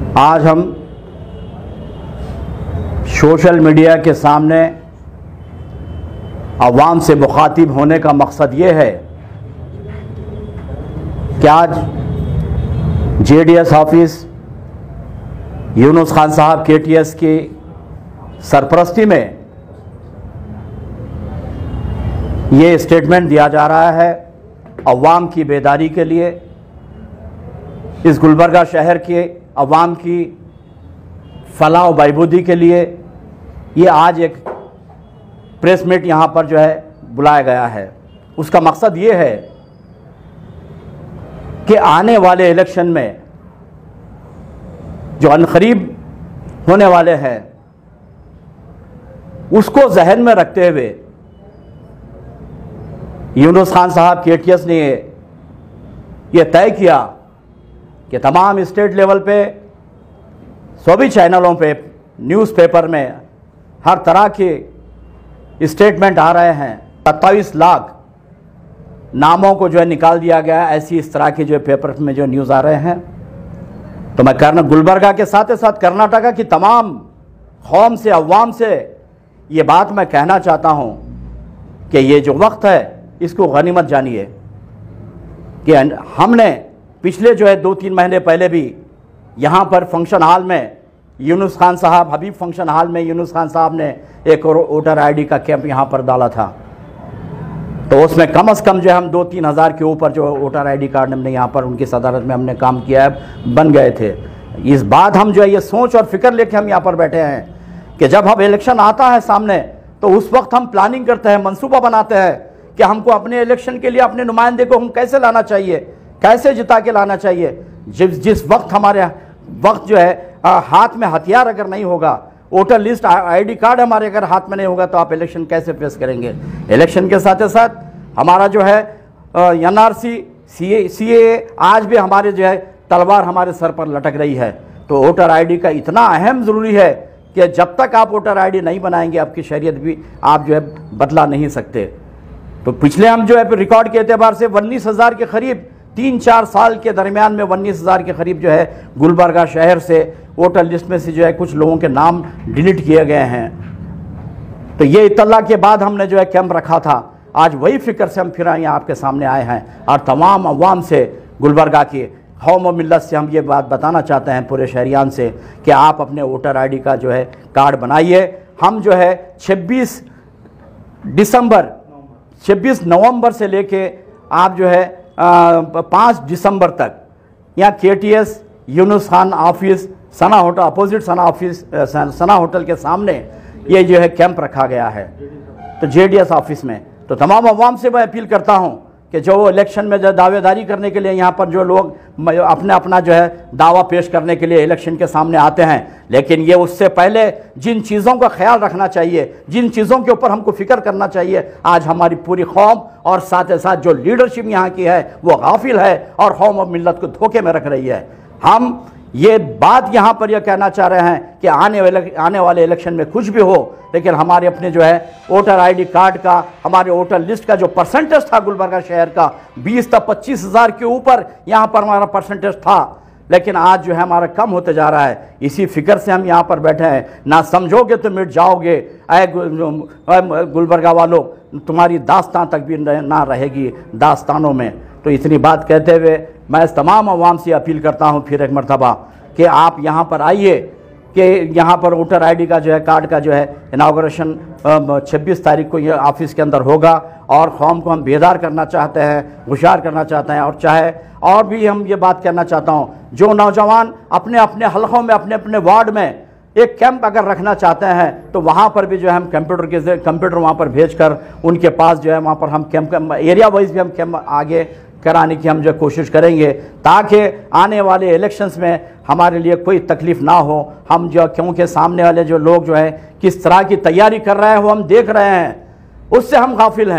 आज हम social media के सामने अवाम से मुखातिब होने का मकसद ये है कि आज जेडीएस ऑफिस यूनुस खान साहब केटीएस की सरपरस्ती में ये स्टेटमेंट दिया जा रहा है अवाम की बेदारी के लिए, इस गुलबर्गा शहर के अवाम की फलाह व बहबूदी के लिए। ये आज एक प्रेस मीट यहाँ पर जो है बुलाया गया है। उसका मकसद ये है कि आने वाले इलेक्शन में जो अनकरीब होने वाले हैं उसको जहन में रखते हुए यूनुस खान साहब केटीएस ने ये तय किया कि तमाम स्टेट लेवल पे सभी चैनलों पे, न्यूज़पेपर में हर तरह के स्टेटमेंट आ रहे हैं। 27 लाख नामों को जो है निकाल दिया गया, ऐसी इस तरह के जो पेपर में जो न्यूज़ आ रहे हैं। तो मैं गुलबर्गा के साथ साथ कर्नाटका की तमाम कौम से, अवाम से ये बात मैं कहना चाहता हूँ कि ये जो वक्त है इसको गनीमत जानिए कि हमने पिछले जो है 2-3 महीने पहले भी यहाँ पर फंक्शन हॉल में यूनुस खान साहब, हबीब फंक्शन हॉल में यूनुस खान साहब ने एक वोटर आईडी का कैंप यहाँ पर डाला था। तो उसमें कम से कम जो है हम 2-3 हज़ार के ऊपर जो वोटर आईडी कार्ड हमने यहाँ पर उनकी सदारत में हमने काम किया है, बन गए थे। इस बात हम जो है ये सोच और फिक्र लेके हम यहाँ पर बैठे हैं कि जब हम इलेक्शन आता है सामने तो उस वक्त हम प्लानिंग करते हैं, मंसूबा बनाते हैं कि हमको अपने इलेक्शन के लिए अपने नुमाइंदे को हम कैसे लाना चाहिए, कैसे जिता के लाना चाहिए। जिस वक्त हमारे वक्त जो है हाथ में हथियार अगर नहीं होगा, वोटर लिस्ट, आईडी कार्ड हमारे अगर हाथ में नहीं होगा, तो आप इलेक्शन कैसे फेस करेंगे। इलेक्शन के साथ साथ हमारा जो है एनआरसी, सीए आज भी हमारे जो है तलवार हमारे सर पर लटक रही है। तो वोटर आईडी का इतना अहम ज़रूरी है कि जब तक आप वोटर आईडी नहीं बनाएंगे आपकी शरीयत भी आप जो है बदला नहीं सकते। तो पिछले हम जो है रिकॉर्ड के एतबार से 19,000 के करीब 3-4 साल के दरमियान में 19,000 के करीब जो है गुलबर्गा शहर से वोटर लिस्ट में से जो है कुछ लोगों के नाम डिलीट किए गए हैं। तो ये इत्तला के बाद हमने जो है कैंप रखा था। आज वही फिक्र से हम फिर यहाँ आपके सामने आए हैं और तमाम अवाम से, गुलबर्गा की कौम व मिल्लत से हम ये बात बताना चाहते हैं, पूरे शहरियान से, कि आप अपने वोटर आईडी का जो है कार्ड बनाइए। हम जो है 26 नवंबर से लेके आप जो है 5 दिसंबर तक यहाँ KTS Younus Khan office, Sana hotel, opposite Sana office, Sana hotel के सामने ये जो है कैंप रखा गया है, तो जेडीएस ऑफिस में। तो तमाम अवाम से मैं अपील करता हूँ कि जो इलेक्शन में जो दावेदारी करने के लिए यहाँ पर जो लोग अपना जो है दावा पेश करने के लिए इलेक्शन के सामने आते हैं, लेकिन ये उससे पहले जिन चीज़ों का ख्याल रखना चाहिए, जिन चीज़ों के ऊपर हमको फिक्र करना चाहिए, आज हमारी पूरी कौम और साथ ही साथ जो लीडरशिप यहाँ की है वो गाफिल है और कौम और मिल्लत को धोखे में रख रही है। हम ये बात यहाँ पर यह कहना चाह रहे हैं कि आने वाले इलेक्शन में कुछ भी हो, लेकिन हमारे अपने जो है वोटर आईडी कार्ड का, हमारे वोटर लिस्ट का जो परसेंटेज था गुलबर्गा शहर का 20 तक 25,000 के ऊपर यहाँ पर हमारा परसेंटेज था, लेकिन आज जो है हमारा कम होते जा रहा है। इसी फिक्र से हम यहाँ पर बैठे हैं। ना समझोगे तो मिट जाओगे, ऐ गुलबर्गा वालों, तुम्हारी दास्तान तक भी ना रहेगी दास्तानों में। तो इतनी बात कहते हुए मैं तमाम अवाम से अपील करता हूँ फिर एक मरतबा कि आप यहाँ पर आइए, कि यहाँ पर वोटर आईडी का जो है कार्ड का जो है इनाग्रेशन 26 तारीख को ये ऑफिस के अंदर होगा। और कौम को हम बेदार करना चाहते हैं, होशियार करना चाहते हैं। और चाहे और भी हम ये बात कहना चाहता हूँ, जो नौजवान अपने अपने हलकों में, अपने अपने वार्ड में एक कैंप अगर रखना चाहते हैं, तो वहाँ पर भी जो है हम कंप्यूटर वहाँ पर भेजकर उनके पास जो है वहाँ पर हम कैंप एरिया वाइज भी हम कैंप आगे कराने की हम जो कोशिश करेंगे, ताकि आने वाले इलेक्शंस में हमारे लिए कोई तकलीफ़ ना हो। हम जो, क्योंकि सामने वाले जो लोग जो है किस तरह की तैयारी कर रहे हैं वो हम देख रहे हैं, उससे हम गाफिल हैं।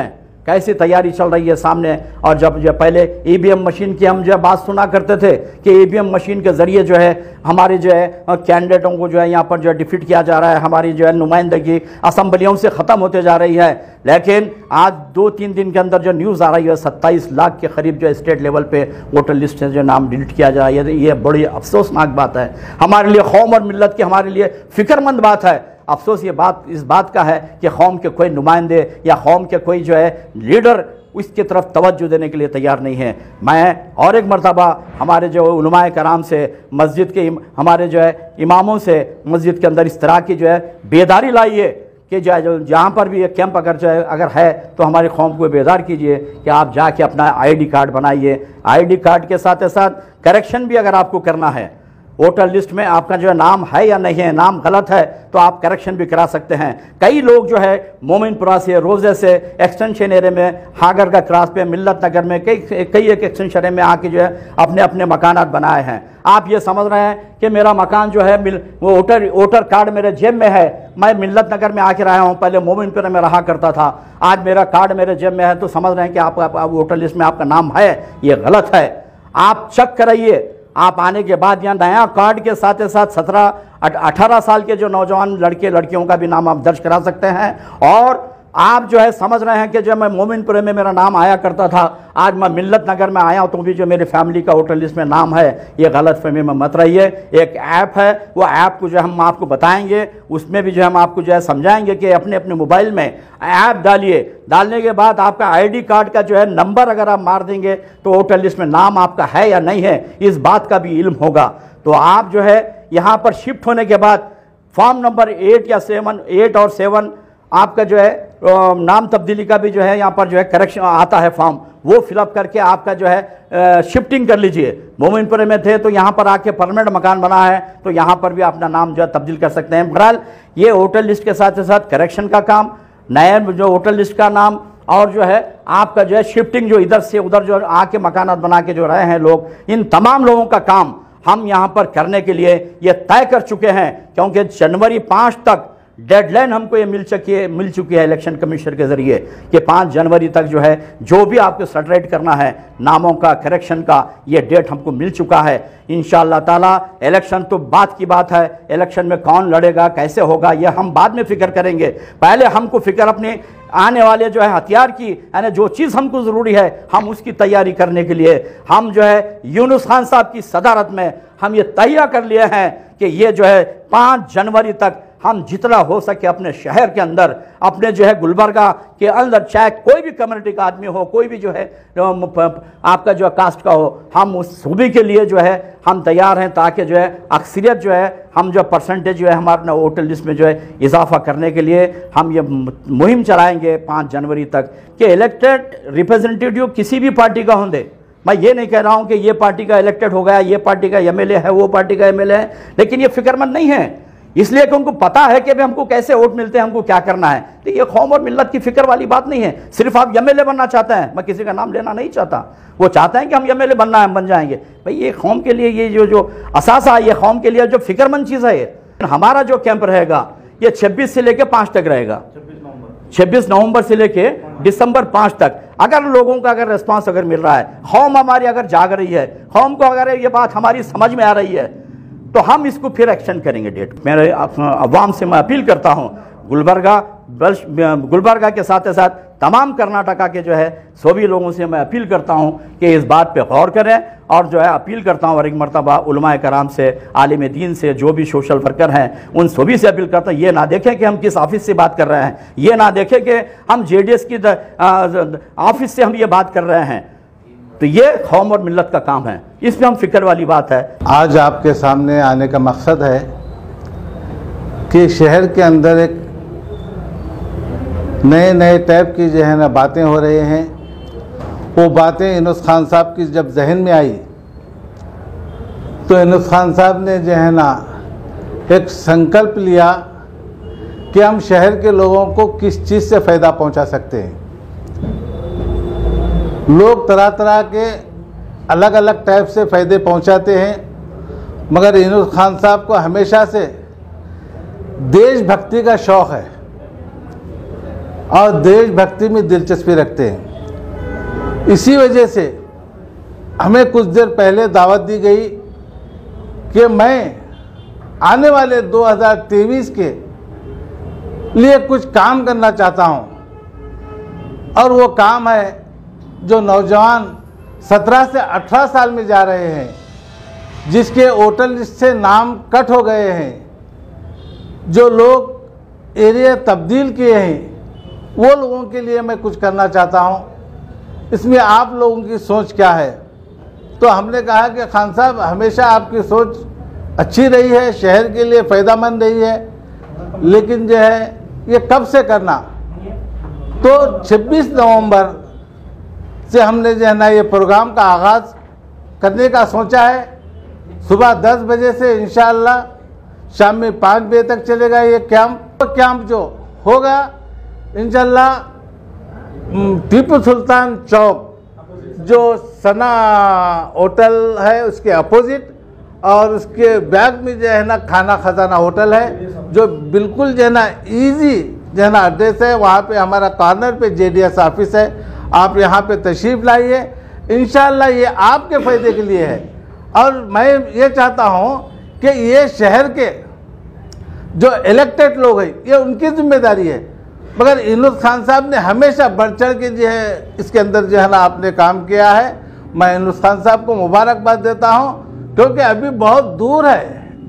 कैसी तैयारी चल रही है सामने। और जब पहले ईवीएम मशीन की हम जो बात सुना करते थे कि ईवीएम मशीन के ज़रिए जो है हमारे जो है कैंडिडेटों को जो है यहाँ पर जो है डिफीट किया जा रहा है, हमारी जो है नुमाइंदगी असम्बलियों से ख़त्म होते जा रही है। लेकिन आज 2-3 दिन के अंदर जो न्यूज़ आ रही है 27 लाख के करीब जो स्टेट लेवल पे वोटर लिस्ट से जो नाम डिलीट किया जा रहा है, ये बड़ी अफसोसनाक बात है हमारे लिए, कौम और मिल्लत की हमारे लिए फ़िक्रमंद बात है। अफसोस ये बात इस बात का है कि कौम के कोई नुमाइंदे या कौम के कोई जो है लीडर उसकी तरफ तवज्जो देने के लिए तैयार नहीं है। मैं और एक मरतबा हमारे जो उलमाए कराम से, मस्जिद के हमारे जो है इमामों से मस्जिद के अंदर इस तरह की जो है बेदारी लाइए कि जो जहाँ पर भी ये कैंप अगर है तो हमारी कौम को बेदार कीजिए कि आप जाके अपना आईडी कार्ड बनाइए। आईडी कार्ड के साथ साथ करेक्शन भी अगर आपको करना है, वोटर लिस्ट में आपका जो है नाम है या नहीं है, नाम गलत है तो आप करेक्शन भी करा सकते हैं। कई लोग जो है मोमिनपुरा से, रोज़े से, एक्सटेंशन एरिया में, हागर का क्रॉस पे, मिल्लत नगर में, कई एक एक्सटेंशन एरिया में आके जो है अपने अपने मकानात बनाए हैं। आप ये समझ रहे हैं कि मेरा मकान जो है वो वोटर कार्ड मेरे जेब में है, मैं मिल्लत नगर में आके रहा हूँ, पहले मोमिनपुरा में रहा करता था, आज मेरा कार्ड मेरे जेब में है, तो समझ रहे हैं कि आप वोटर लिस्ट में आपका नाम है, ये गलत है। आप चेक कराइए। आप आने के बाद यहाँ नया कार्ड के साथ 17-18 साल के जो नौजवान लड़के लड़कियों का भी नाम आप दर्ज करा सकते हैं। और आप जो है समझ रहे हैं कि जब मैं मोमिनपुरे में मेरा नाम आया करता था, आज मैं मिल्लत नगर में आया हूँ तो भी जो मेरी फैमिली का वोटर लिस्ट में नाम है, ये गलतफहमी में मत रहिए। एक ऐप है, वो ऐप को जो हम आपको बताएंगे, उसमें भी जो हम आपको जो है समझाएंगे कि अपने अपने मोबाइल में ऐप डालिए। डालने के बाद आपका आईडी कार्ड का जो है नंबर अगर आप मार देंगे तो वोटर लिस्ट में नाम आपका है या नहीं है, इस बात का भी इल्म होगा। तो आप जो है यहाँ पर शिफ्ट होने के बाद फॉर्म नंबर 8 और 7 आपका जो है नाम तब्दीली का भी जो है यहाँ पर जो है करेक्शन आता है फॉर्म, वो फिलअप करके आपका जो है शिफ्टिंग कर लीजिए। मोमिनपुरे में थे तो यहाँ पर आके परमानेंट मकान बना है तो यहाँ पर भी अपना नाम जो है तब्दील कर सकते हैं। बहरहाल ये वोटर लिस्ट के साथ साथ करेक्शन का काम, नए जो वोटर लिस्ट का नाम, और जो है आपका जो है शिफ्टिंग, जो इधर से उधर जो आके मकानात बना के जो रहे हैं लोग, इन तमाम लोगों का काम हम यहाँ पर करने के लिए ये तय कर चुके हैं, क्योंकि जनवरी 5 तक डेडलाइन हमको ये मिल चुकी है इलेक्शन कमीशन के ज़रिए कि 5 जनवरी तक जो है जो भी आपको सेटरेट करना है नामों का, करेक्शन का, ये डेट हमको मिल चुका है। इंशाअल्लाह ताला इलेक्शन तो बात की बात है, इलेक्शन में कौन लड़ेगा, कैसे होगा, ये हम बाद में फिक्र करेंगे। पहले हमको फिक्र अपने आने वाले जो है हथियार की, यानी जो चीज़ हमको ज़रूरी है हम उसकी तैयारी करने के लिए हम जो है यूनुस खान साहब की सदारत में हम ये तैयार कर लिए हैं कि ये जो है 5 जनवरी तक हम जितना हो सके अपने शहर के अंदर, अपने जो है गुलबर्गा के अंदर, चाहे कोई भी कम्युनिटी का आदमी हो, कोई भी जो है आपका जो कास्ट का हो, हम उस सूबे के लिए जो है हम तैयार हैं, ताकि जो है अक्सरियत जो है हम जो परसेंटेज जो है हमारे वोटर लिस्ट में जो है इजाफा करने के लिए हम ये मुहिम चलाएंगे 5 जनवरी तक कि इलेक्टेड रिप्रेजेंटेटिव किसी भी पार्टी का होंगे। मैं ये नहीं कह रहा हूँ कि ये पार्टी का इलेक्टेड हो गया, ये पार्टी का एमएलए है, वो पार्टी का एमएलए है, लेकिन ये फिक्रमंद नहीं है, इसलिए कि उनको पता है कि हमको कैसे वोट मिलते हैं, हमको क्या करना है। तो ये कौम और मिल्लत की फिक्र वाली बात नहीं है। सिर्फ आप एमएलए बनना चाहते हैं, मैं किसी का नाम लेना नहीं चाहता, वो चाहते हैं कि हम एमएलए बनना है, बन जाएंगे। भाई ये कौम के लिए ये जो असासा है, ये कौम के लिए जो फिक्रमंद चीज़ है। ये हमारा जो कैंप रहेगा ये 26 से लेकर 5 तक रहेगा, 26 नवंबर से लेके दिसंबर 5 तक। अगर लोगों का अगर रिस्पांस अगर मिल रहा है, कौम हमारी अगर जाग रही है, कौम को अगर ये बात हमारी समझ में आ रही है, तो हम इसको फिर एक्शन करेंगे डेट। मेरे अवाम से मैं अपील करता हूँ, गुलबर्गा के साथ साथ तमाम कर्नाटका के जो है सभी लोगों से मैं अपील करता हूँ कि इस बात पे गौर करें। और जो है अपील करता हूँ और एक मरतबा उलमाए कराम से, आलिम दीन से, जो भी सोशल वर्कर हैं उन सभी से अपील करता हूँ, ये ना देखें कि हम किस ऑफिस से बात कर रहे हैं, ये ना देखें कि हम JDS की ऑफिस से हम ये बात कर रहे हैं। तो ये कौम और मिल्लत का काम है, इसमें हम फिक्र वाली बात है। आज आपके सामने आने का मकसद है कि शहर के अंदर एक नए टाइप की जो है ना बातें हो रही हैं। वो बातें यूनुस खान साहब की जब जहन में आई तो यूनुस खान साहब ने जो है ना एक संकल्प लिया कि हम शहर के लोगों को किस चीज़ से फ़ायदा पहुंचा सकते हैं। लोग तरह तरह के अलग अलग टाइप से फ़ायदे पहुंचाते हैं, मगर यूनुस खान साहब को हमेशा से देशभक्ति का शौक़ है। और देशभक्ति में दिलचस्पी रखते हैं। इसी वजह से हमें कुछ देर पहले दावत दी गई कि मैं आने वाले 2023 के लिए कुछ काम करना चाहता हूं, और वो काम है जो नौजवान 17 से 18 साल में जा रहे हैं, जिसके वोटर लिस्ट से नाम कट हो गए हैं, जो लोग एरिया तब्दील किए हैं, वो लोगों के लिए मैं कुछ करना चाहता हूं। इसमें आप लोगों की सोच क्या है? तो हमने कहा कि खान साहब, हमेशा आपकी सोच अच्छी रही है, शहर के लिए फ़ायदेमंद रही है, लेकिन जो है ये कब से करना? तो 26 नवंबर से हमने जो है ना ये प्रोग्राम का आगाज़ करने का सोचा है। सुबह 10 बजे से इंशाअल्लाह शाम में 5 बजे तक चलेगा ये कैंप जो होगा इंशाअल्लाह टीपू सुल्तान चौक, जो सना होटल है उसके अपोजिट, और उसके बैक में जो है ना खाना खजाना होटल है, जो बिल्कुल जो है ना ईजी जो है ना एड्रेस है। वहाँ पे हमारा कॉर्नर पे जेडीएस ऑफिस है। आप यहाँ पे तशरीफ़ लाइए, इंशाअल्लाह ये आपके फ़ायदे के लिए है। और मैं ये चाहता हूँ कि ये शहर के जो इलेक्टेड लोग हैं, ये उनकी जिम्मेदारी है, मगर इनूस खान साहब ने हमेशा बढ़ चढ़ के जो है इसके अंदर जो है ना आपने काम किया है। मैं इनूस खान साहब को मुबारकबाद देता हूँ, क्योंकि अभी बहुत दूर है,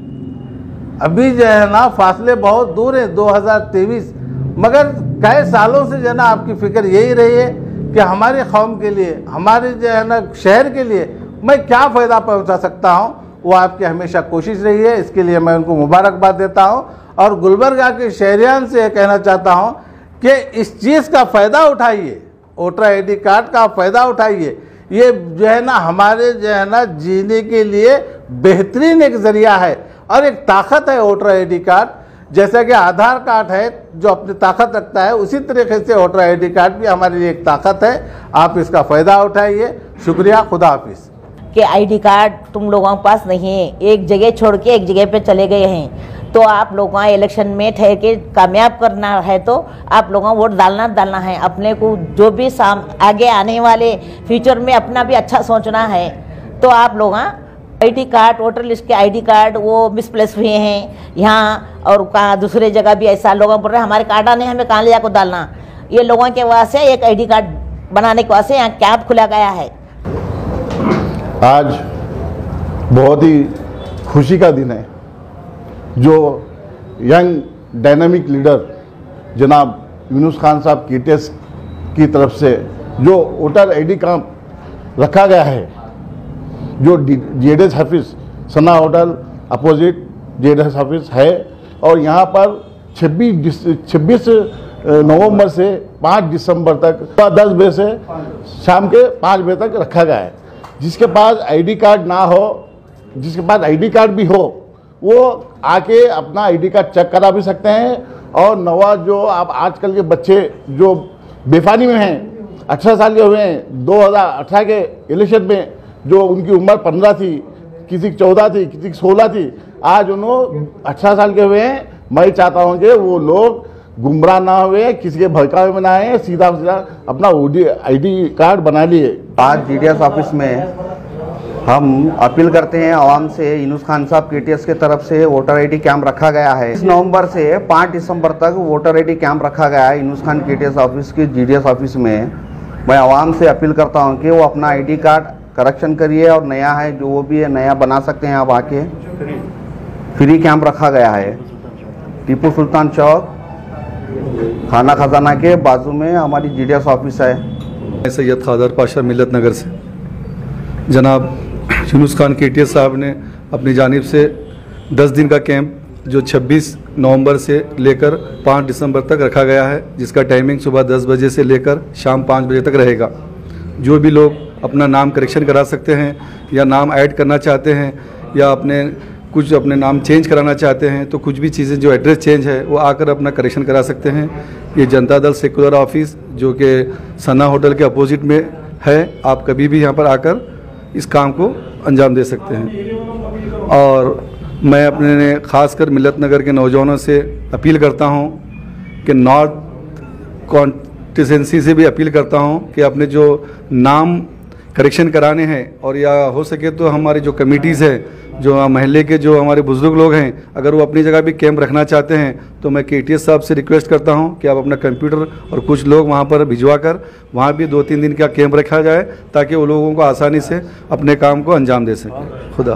अभी जो है ना फासले बहुत दूर है 2023, मगर कई सालों से जो है ना आपकी फ़िक्र यही रही है कि हमारी कौम के लिए, हमारे जो है ना शहर के लिए मैं क्या फ़ायदा पहुंचा सकता हूं, वो आपकी हमेशा कोशिश रही है। इसके लिए मैं उनको मुबारकबाद देता हूं, और गुलबर्गा के शहरियान से कहना चाहता हूं कि इस चीज़ का फ़ायदा उठाइए, वोटर ID कार्ड का फ़ायदा उठाइए। ये जो है ना हमारे जो है ना जीने के लिए बेहतरीन एक ज़रिया है और एक ताकत है वोटर ID कार्ड। जैसा कि आधार कार्ड है जो अपनी ताकत रखता है, उसी तरीके से वोटर ID कार्ड भी हमारे लिए एक ताकत है। आप इसका फ़ायदा उठाइए। शुक्रिया, खुदा हाफिज़। कि ID कार्ड तुम लोगों के पास नहीं है, एक जगह छोड़ के एक जगह पे चले गए हैं, तो आप लोगों को इलेक्शन में ठहर के कामयाब करना है तो आप लोगों को वोट डालना है। अपने को जो भी आगे आने वाले फ्यूचर में अपना भी अच्छा सोचना है। तो आप लोग ID कार्ड, वोटर लिस्ट के ID कार्ड वो मिसप्लेस हुए हैं यहाँ और कहाँ दूसरे जगह भी ऐसा लोगों बोल रहे हैं हमारे कार्ड आने हमें कहाँ ले जाकर डालना। ये लोगों के वजह से एक ID कार्ड बनाने की वजह से यहाँ कैंप खुला गया है। आज बहुत ही खुशी का दिन है, जो यंग डायनामिक लीडर जनाब यूनुस खान साहब KTS की तरफ से जो वोटर ID कैंप रखा गया है, जो JDS office Sana hotel opposite JDS office है, और यहाँ पर 26 नवंबर से 5 दिसंबर तक 10 बजे से शाम के 5 बजे तक रखा गया है। जिसके पास ID कार्ड ना हो, जिसके पास ID कार्ड भी हो, वो आके अपना ID कार्ड चेक करा भी सकते हैं। और नवा जो आप आजकल के बच्चे जो बेफानी में हैं, 18 साल के हुए हैं, 2018 के इलेक्शन में जो उनकी उम्र 15 थी, किसी की 14 थी, किसी की 16 थी, आज उन्होंने 18 साल के हुए हैं। मैं चाहता हूँ कि वो लोग गुमराह ना हुए, किसी के भड़कावे में ना आए, सीधा अपना ID कार्ड बना लिए। आज जेडीएस ऑफिस में हम अपील करते हैं आवाम से, यूनुस खान साहब KTS के तरफ से वोटर ID कैंप रखा गया है। 20 नवंबर से 5 दिसंबर तक वोटर ID कैंप रखा गया है यूनुस खान KTS ऑफिस की जेडीएस ऑफिस में। मैं आवाम से अपील करता हूं कि वो अपना ID कार्ड करेक्शन करिए, और नया है जो वो भी है नया बना सकते हैं आप आके। फ्री कैंप रखा गया है टीपू सुल्तान चौक, खाना खजाना के बाजू में हमारी जेडीएस ऑफिस है। सैयद खादर पाशा मिल्लत नगर से जनाब यूनुस खान KTS साहब ने अपनी जानिब से 10 दिन का कैंप जो 26 नवंबर से लेकर 5 दिसंबर तक रखा गया है, जिसका टाइमिंग सुबह 10 बजे से लेकर शाम 5 बजे तक रहेगा। जो भी लोग अपना नाम करेक्शन करा सकते हैं, या नाम ऐड करना चाहते हैं, या अपने नाम चेंज कराना चाहते हैं, तो कुछ भी चीज़ें जो एड्रेस चेंज है वो आकर अपना करेक्शन करा सकते हैं। ये जनता दल सेकुलर ऑफिस जो कि सना होटल के अपोजिट में है, आप कभी भी यहाँ पर आकर इस काम को अंजाम दे सकते हैं। और मैं अपने ख़ासकर मिल्लत नगर के नौजवानों से अपील करता हूँ कि नॉर्थ कॉन्स्टिट्यूंसी से भी अपील करता हूं कि अपने जो नाम करेक्शन कराने हैं और या हो सके तो हमारी जो कमिटीज़ है, जो महल्ले के जो हमारे बुजुर्ग लोग हैं, अगर वो अपनी जगह भी कैंप रखना चाहते हैं तो मैं केटीएस साहब से रिक्वेस्ट करता हूं कि आप अपना कंप्यूटर और कुछ लोग वहां पर भिजवा कर वहाँ भी 2-3 दिन का कैंप रखा जाए ताकि वो लोगों को आसानी से अपने काम को अंजाम दे सकें। खुदा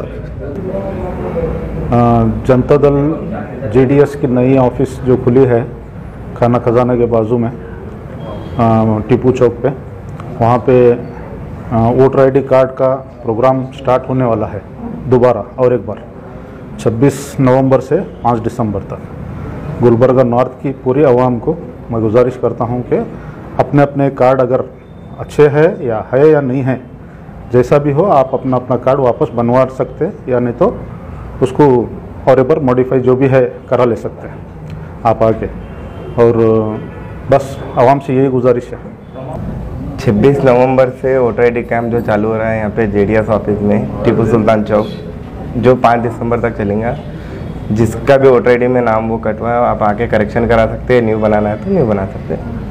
जनता दल जेडीएस की नई ऑफिस जो खुली है खाना खजाना के बाजू में टीपू चौक पे, वहाँ पे वोटर आईडी कार्ड का प्रोग्राम स्टार्ट होने वाला है दोबारा और एक बार 26 नवंबर से 5 दिसंबर तक। गुलबर्गा नॉर्थ की पूरी आवाम को मैं गुजारिश करता हूं कि अपने अपने कार्ड अगर अच्छे हैं या नहीं है, जैसा भी हो आप अपना अपना कार्ड वापस बनवा सकते हैं या नहीं तो उसको और एक बार मॉडिफाई जो भी है करा ले सकते हैं आप आके। और बस आवाम से यही गुजारिश है। 26 नवंबर से वोटर आईडी कैंप जो चालू हो रहा है यहाँ पे जेडीएस ऑफिस में टीपू सुल्तान चौक, जो 5 दिसंबर तक चलेगा। जिसका भी वोटर आईडी में नाम वो कटवा है आप आके करेक्शन करा सकते हैं, न्यू बनाना है तो न्यू बना सकते हैं।